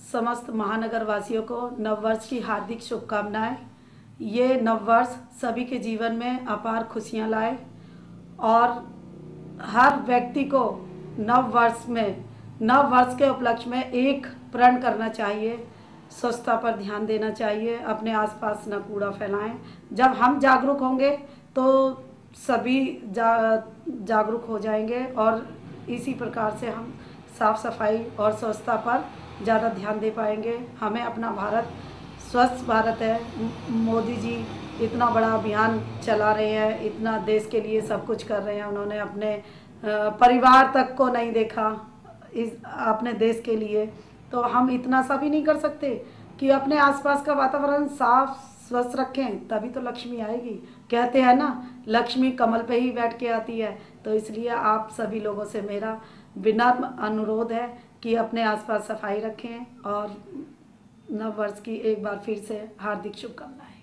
समस्त महानगर वासियों को नववर्ष की हार्दिक शुभकामनाएं। ये नववर्ष सभी के जीवन में अपार खुशियां लाए और हर व्यक्ति को नववर्ष के उपलक्ष्य में एक प्रण करना चाहिए। स्वच्छता पर ध्यान देना चाहिए, अपने आसपास न कूड़ा फैलाएं। जब हम जागरूक होंगे तो सभी जागरूक हो जाएंगे और इसी प्रकार से हम साफ सफाई और स्वच्छता पर ज़्यादा ध्यान दे पाएंगे। हमें अपना भारत स्वच्छ भारत है। मोदी जी इतना बड़ा अभियान चला रहे हैं, इतना देश के लिए सब कुछ कर रहे हैं। उन्होंने अपने परिवार तक को नहीं देखा इस अपने देश के लिए, तो हम इतना सा भी नहीं कर सकते कि अपने आसपास का वातावरण साफ स्वच्छ रखें, तभी तो लक्ष्मी आएगी। कहते हैं ना, लक्ष्मी कमल पे ही बैठ के आती है। तो इसलिए आप सभी लोगों से मेरा विनम्र अनुरोध है कि अपने आसपास सफाई रखें और नववर्ष की एक बार फिर से हार्दिक शुभकामनाएं।